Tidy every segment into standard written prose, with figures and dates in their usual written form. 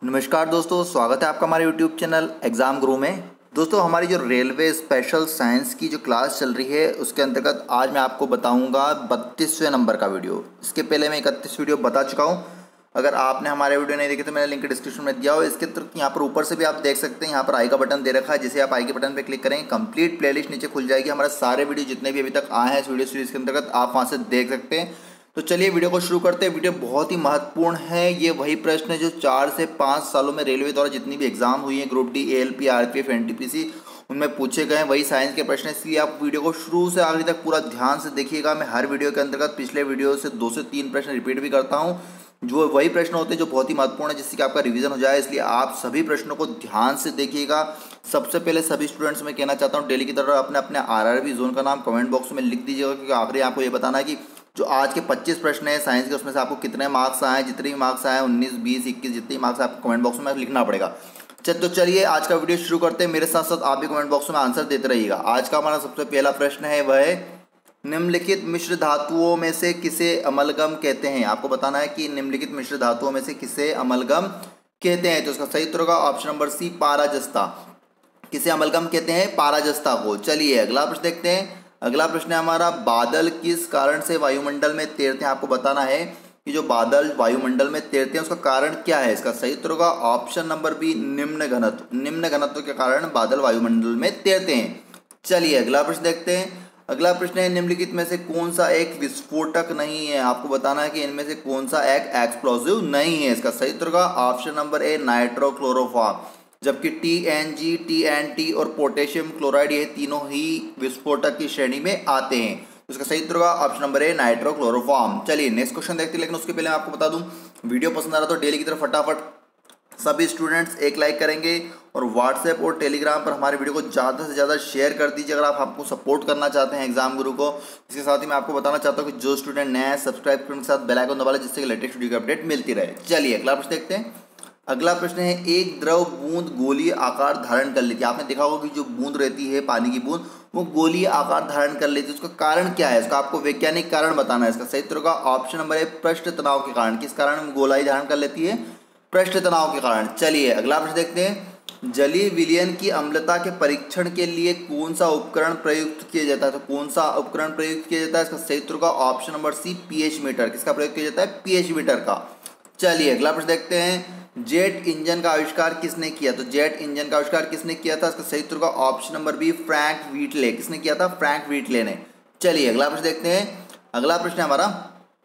नमस्कार दोस्तों, स्वागत है आपका हमारे यूट्यूब चैनल एग्ज़ाम गुरु में। दोस्तों, हमारी जो रेलवे स्पेशल साइंस की जो क्लास चल रही है उसके अंतर्गत आज मैं आपको बताऊंगा 32वें नंबर का वीडियो। इसके पहले मैं 31 वीडियो बता चुका हूं। अगर आपने हमारे वीडियो नहीं देखे तो मैंने लिंक डिस्क्रिप्शन में दिया हो। इसके यहाँ पर ऊपर से भी आप देख सकते हैं, यहाँ पर आई का बटन दे रखा है, जिसे आप आई के बटन पर क्लिक करेंगे कंप्लीट प्लेलिस्ट नीचे खुल जाएगी। हमारे सारे वीडियो जितने भी अभी तक आए हैं इस वीडियो सीरीज़ के अंतर्गत आप वहाँ से देख सकते हैं। तो चलिए वीडियो को शुरू करते हैं। वीडियो बहुत ही महत्वपूर्ण है। ये वही प्रश्न है जो 4 से 5 सालों में रेलवे द्वारा जितनी भी एग्जाम हुई है, group D, ALP, RPF, NTPC, उनमें पूछे गए हैं। वही साइंस के प्रश्न है, इसलिए आप वीडियो को शुरू से आखिर तक पूरा ध्यान से देखिएगा। मैं हर वीडियो के अंतर्गत पिछले वीडियो से 2 से 3 प्रश्न रिपीट भी करता हूँ, जो वही प्रश्न होते हैं जो बहुत ही महत्वपूर्ण है, जिससे कि आपका रिवीजन हो जाए। इसलिए आप सभी प्रश्नों को ध्यान से देखिएगा। सबसे पहले सभी स्टूडेंट्स में कहना चाहता हूँ, डेली की तरह अपने अपने आरआरबी जोन का नाम कमेंट बॉक्स में लिख दीजिएगा, क्योंकि आखिरी आपको ये बताना है कि जो आज के 25 प्रश्न है साइंस के, उसमें से आपको कितने मार्क्स आए। जितने भी मार्क्स आए 19, 20, 21 जितने मार्क्स आपको कमेंट बॉक्स में लिखना पड़ेगा। तो चलिए आज का वीडियो शुरू करते हैं। मेरे साथ साथ आप भी कमेंट बॉक्स में आंसर देते रहिएगा। आज का हमारा सबसे पहला प्रश्न है, वह है निम्नलिखित मिश्र धातुओं में से किसे अमलगम कहते हैं। आपको बताना है कि निम्नलिखित मिश्र धातुओं में से किसे अमलगम कहते हैं। तो इसका सही उत्तर होगा ऑप्शन नंबर सी, पाराजस्ता। किसे अमलगम कहते हैं? पाराजस्ता को। चलिए अगला प्रश्न देखते हैं। अगला प्रश्न है हमारा, बादल किस कारण से वायुमंडल में तैरते हैं। आपको बताना है कि जो बादल वायुमंडल में तैरते हैं उसका कारण क्या है। इसका सही उत्तर होगा ऑप्शन नंबर बी, निम्न घनत्व। निम्न घनत्व के कारण बादल वायुमंडल में तैरते हैं। चलिए अगला प्रश्न देखते हैं। अगला प्रश्न है, निम्नलिखित में से कौन सा एक विस्फोटक नहीं है। आपको बताना है कि इनमें से कौन सा एक एक्सप्लोसिव नहीं है। इसका सही उत्तर होगा ऑप्शन नंबर ए, नाइट्रोक्लोरोफॉर्म। जबकि टीएनजी, टीएनटी और पोटेशियम क्लोराइड ये तीनों ही विस्फोटक की श्रेणी में आते हैं। तो इसका सही उत्तर होगा ऑप्शन नंबर ए, नाइट्रोक्लोरोफॉर्म। चलिए नेक्स्ट क्वेश्चन देखते हैं, लेकिन उसके पहले मैं आपको बता दूं, वीडियो पसंद आ रहा तो डेली की तरफ फटाफट सभी स्टूडेंट्स एक लाइक करेंगे और व्हाट्सएप और टेलीग्राम पर हमारे वीडियो को ज़्यादा से ज़्यादा शेयर कर दीजिए अगर आप हमको सपोर्ट करना चाहते हैं एग्जाम गुरु को। इसके साथ ही मैं आपको बताना चाहता हूँ कि जो स्टूडेंट नया है सब्सक्राइब करने के साथ बेल आइकन दबा लें, जिससे कि लेटेस्ट वीडियो की अपडेट मिलती रहे। चलिए अगला प्रश्न देखते हैं। अगला प्रश्न है, एक द्रव बूंद गोलीय आकार धारण कर लेती है। आपने देखा होगा कि जो बूंद रहती है पानी की बूंद, वो गोलीय आकार धारण कर लेती है। उसका कारण क्या है? इसका आपको वैज्ञानिक कारण बताना है। इसका सही उत्तर होगा ऑप्शन नंबर ए, पृष्ठ तनाव के कारण। किस कारण गोलाई धारण कर लेती है? पृष्ठ तनाव के कारण। चलिए अगला प्रश्न देखते हैं। जलीय विलयन की अम्लता के परीक्षण के लिए कौन सा उपकरण प्रयुक्त किया जाता है। तो कौन सा उपकरण प्रयुक्त किया जाता है? इसका सही उत्तर होगा option number C, pH meter. किसका प्रयोग किया जाता है? पीएच मीटर का। चलिए अगला प्रश्न देखते हैं। जेट इंजन का आविष्कार किसने किया? तो जेट इंजन का आविष्कार किसने किया था? इसका सही उत्तर होगा option number B, Frank Wheatley. किसने किया था? फ्रैंक व्हीटले ने। चलिए अगला प्रश्न देखते हैं। अगला प्रश्न है हमारा,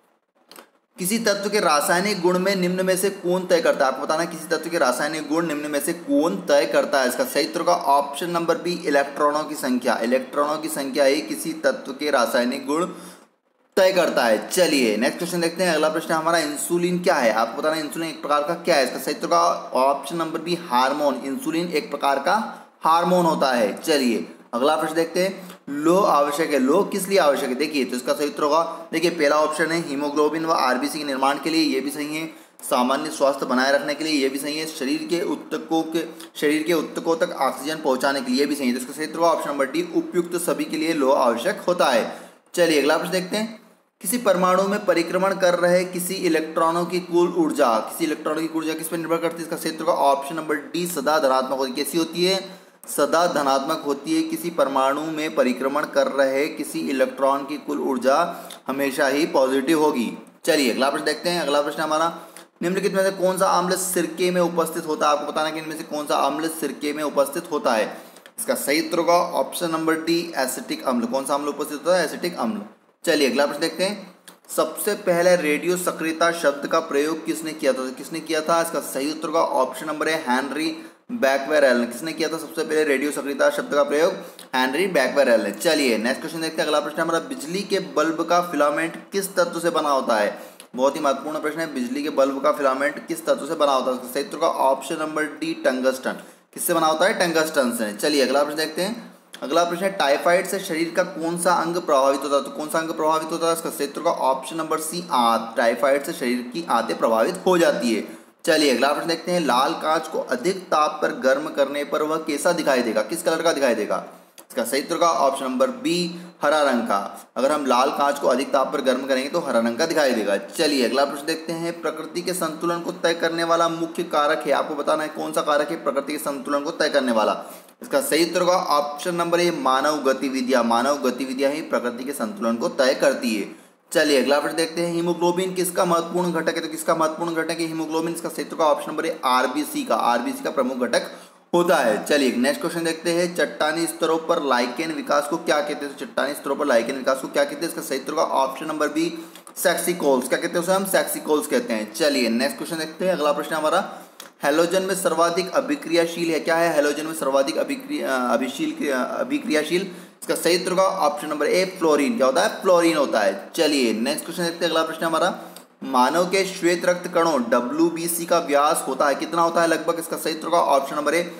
किसी तत्व के रासायनिक गुण में निम्न में से कौन तय करता है। आपको बताना है किसी तत्व के रासायनिक गुण निम्न में से कौन तय करता है। इसका सही उत्तर होगा ऑप्शन नंबर बी, इलेक्ट्रॉनों की संख्या। इलेक्ट्रॉनों की संख्या ही किसी तत्व के रासायनिक गुण तय करता है। चलिए नेक्स्ट क्वेश्चन देखते हैं। अगला प्रश्न हमारा, इंसुलिन क्या है। आपको बताना है इंसुलिन एक प्रकार का क्या है। इसका सही उत्तर होगा option number B, hormone. Insulin एक प्रकार का हार्मोन होता है। चलिए अगला प्रश्न देखते हैं। लौह आवश्यक है। लौह किस लिए आवश्यक है? देखिए तो इसका सही उत्तर होगा, देखिए पहला ऑप्शन है हीमोग्लोबिन व आरबीसी के निर्माण के लिए, ये भी सही है। सामान्य स्वास्थ्य बनाए रखने के लिए, ये भी सही है। शरीर के ऊतकों तक ऑक्सीजन पहुंचाने के लिए, ये भी सही है। तो इसका सही उत्तर होगा ऑप्शन नंबर डी, उपयुक्त सभी के लिए लौह आवश्यक होता है। चलिए अगला प्रश्न देखते हैं। किसी परमाणु में परिक्रमण कर रहे किसी इलेक्ट्रॉनों की कुल ऊर्जा, किसी इलेक्ट्रॉनों की ऊर्जा किस पर निर्भर करती है? इसका सही उत्तर होगा ऑप्शन नंबर डी, सदा धनात्मक होती है। कैसी होती है? सदा धनात्मक होती है। किसी परमाणु में परिक्रमण कर रहे किसी इलेक्ट्रॉन की कुल ऊर्जा हमेशा ही पॉजिटिव होगी। चलिए अगला प्रश्न देखते हैं। अगला प्रश्न हमारा, निम्नलिखित में से कौन सा अम्ल सिरके में उपस्थित होता है। आपको बताना है कि इनमें से कौन सा अम्ल सिरके में उपस्थित होता है। इसका सही उत्तर होगा ऑप्शन नंबर डी, एसिटिक अम्ल। कौन सा अम्ल उपस्थित होता है? एसिटिक अम्ल। चलिए अगला प्रश्न देखते हैं। सबसे पहले रेडियो सक्रियता शब्द का प्रयोग किसने किया था? किसने किया था? इसका सही उत्तर होगा ऑप्शन नंबर है, हेनरी बैक्वेरेल ने। किसने किया था सबसे पहले रेडियो सक्रियता शब्द का प्रयोग? हेनरी बैक्वेरेल ने। चलिए नेक्स्ट क्वेश्चन देखते हैं। अगला प्रश्न हमारा, बिजली के बल्ब का फिलामेंट किस तत्व से बना होता है। बहुत ही महत्वपूर्ण प्रश्न है। बिजली के बल्ब का फिलामेंट किस तत्व से बना होता है? इसका सही उत्तर होगा ऑप्शन नंबर डी, टंगस्टन। किससे बना होता है? टंगस्टन से। चलिए अगला प्रश्न देखते हैं। अगला प्रश्न है, टाइफाइड से शरीर का कौन सा अंग प्रभावित होता है। तो कौन सा अंग प्रभावित होता है? इसका सही उत्तर होगा ऑप्शन नंबर सी, आंत। टाइफाइड से शरीर की आंतें प्रभावित हो जाती है। चलिए अगला प्रश्न देखते हैं। लाल कांच को अधिक ताप पर गर्म करने पर वह कैसा दिखाई देगा? किस कलर का दिखाई देगा? इसका सही उत्तर का ऑप्शन नंबर बी हरा रंग का। अगर हम लाल कांच को अधिक ताप पर गर्म करेंगे तो हरा रंग का दिखाई देगा। चलिए अगला प्रश्न देखते हैं। प्रकृति के संतुलन को तय करने वाला मुख्य कारक है, आपको बताना है कौन सा कारक है प्रकृति के संतुलन को तय करने वाला। इसका सही उत्तर का ऑप्शन नंबर ए मानव गतिविधियां। मानव गतिविधियां ही प्रकृति के संतुलन को तय करती है। चलिए अगला प्रश्न देखते हैं। हीमोग्लोबिन किसका महत्वपूर्ण घटक है, तो किसका महत्वपूर्ण घटक है हीमोग्लोबिन। इसका सही उत्तर का ऑप्शन नंबर ए आरबीसी का। आरबीसी का प्रमुख घटक होता है। चलिए नेक्स्ट क्वेश्चन देखते हैं। चट्टानी स्तरों पर लाइकेन विकास को क्या कहते हैं, तो चट्टानी स्तरों पर लाइकेन विकास को क्या कहते हैं। इसका सही उत्तर का ऑप्शन नंबर बी सेक्सिकोल्स। क्या कहते हैं उसे हम सेक्सिकोल्स कहते हैं। चलिए नेक्स्ट क्वेश्चन देखते हैं। अगला प्रश्न हमारा हैलोजन में सर्वाधिक अभिक्रियाशील है, क्या है हैलोजन में सर्वाधिक अभिक्रियाशील। इसका सही उत्तर का ऑप्शन नंबर ए फ्लोरीन। क्या होता है, फ्लोरीन होता है। चलिए नेक्स्ट क्वेश्चन देखते हैं। अगला प्रश्न हमारा मानव के श्वेत रक्त कणों WBC का व्यास होता है, कितना होता है लगभग। इसका सही उत्तर का ऑप्शन नंबर ए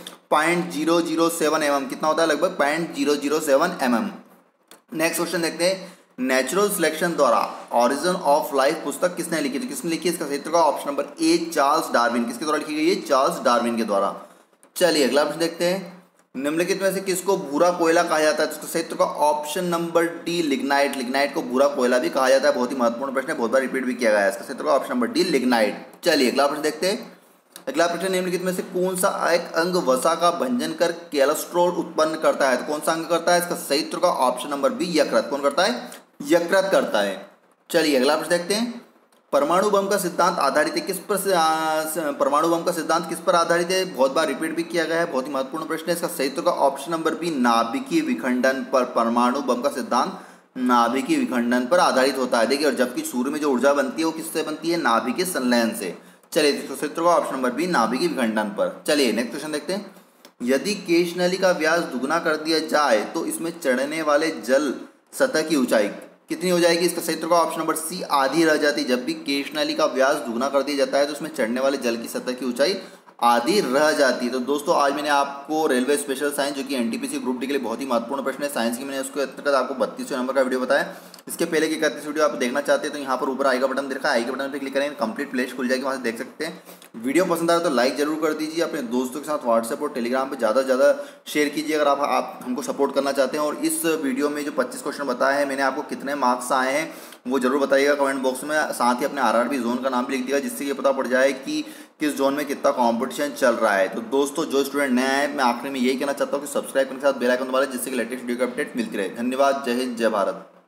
0.007 mm। कितना होता है लगभग 0.007 mm। नेक्स्ट क्वेश्चन देखते हैं। नेचुरल सिलेक्शन द्वारा ऑरिजिन ऑफ लाइफ पुस्तक किसने लिखी थी, किसने लिखी। इसका सही उत्तर का option number A Charles Darwin. किसके द्वारा लिखी गई है, चार्ल्स डार्विन के द्वारा। चलिए अगला प्रश्न देखते हैं। निम्नलिखित में से किसको भूरा कोयला कहा जाता है, तो इसका सही उत्तर का option number D lignite. Lignite को भूरा कोयला भी कहा जाता है। बहुत ही महत्वपूर्ण प्रश्न है, बहुत बार रिपीट भी किया गया है। इसका सही उत्तर का ऑप्शन नंबर डी लिग्नाइट। चलिए अगला प्रश्न देखते हैं। अगला प्रश्न निम्नलिखित में से कौन सा एक अंग वसा का भंजन कर कोलेस्ट्रॉल उत्पन्न करता है, तो कौन सा अंग करता है। इसका सही उत्तर का ऑप्शन नंबर बी यकृत। कौन करता है, यकृत करता है। चलिए अगला प्रश्न देखते हैं। परमाणु बम का सिद्धांत आधारित है किस पर, परमाणु बम का सिद्धांत किस पर आधारित है। बहुत बार रिपीट भी किया गया है, बहुत ही महत्वपूर्ण प्रश्न है। इसका सही उत्तर का ऑप्शन नंबर बी नाभिकीय विखंडन पर। परमाणु बम का सिद्धांत नाभिकीय विखंडन पर आधारित होता है। देखिए और जबकि सूर्य में जो ऊर्जा बनती है वो किससे बनती है, नाभिकीय संलयन से। चलिए इसका सही उत्तर का ऑप्शन नंबर बी नाभिकीय विखंडन पर। चलिए नेक्स्ट क्वेश्चन देखते हैं। यदि केशनली का व्यास दुगना कर दिया जाए तो इसमें चढ़ने वाले जल सतह की ऊंचाई कितनी हो जाएगी। इसका सही उत्तर का ऑप्शन नंबर सी आधी रह जाती है। जब भी केशनली का व्यास दुगना कर दिया जाता है तो उसमें चढ़ने वाले जल की सतह की ऊंचाई आधी रह जाती है। तो दोस्तों आज मैंने आपको रेलवे स्पेशल साइंस जो कि NTPC ग्रुप डी के लिए बहुत ही महत्वपूर्ण प्रश्न है साइंस की, मैंने उसके अंतर्गत आपको 32वें नंबर का वीडियो बताया। इसके पहले की 31 वीडियो आप देखना चाहते हैं तो यहाँ पर ऊपर आई का बटन दिखा है, आई के बटन पर क्लिक करेंगे, कंप्लीट प्लेलिस्ट खुल जाएगी, वहाँ से देख सकते हैं। वीडियो पसंद आए तो लाइक जरूर कर दीजिए। अपने दोस्तों के साथ व्हाट्सएप और टेलीग्राम पर ज़्यादा से ज़्यादा शेयर कीजिए अगर आप हमको सपोर्ट करना चाहते हैं। और इस वीडियो में जो 25 क्वेश्चन बताए हैं मैंने आपको कितने मार्क्स आए हैं वो जरूर बताइएगा कमेंट बॉक्स में। साथ ही अपने RRB जोन का नाम भी लिख दिएगा जिससे ये पता पड़ जाए कि किस जोन में कितना कंपटीशन चल रहा है। तो दोस्तों जो स्टूडेंट नए हैं मैं आखिरी में यही कहना चाहता हूँ कि सब्सक्राइब करने के साथ बेल आइकन दबा लें जिससे कि लेटेस्ट वीडियो की अपडेट मिलती रहे। धन्यवाद। जय हिंद, जय भारत।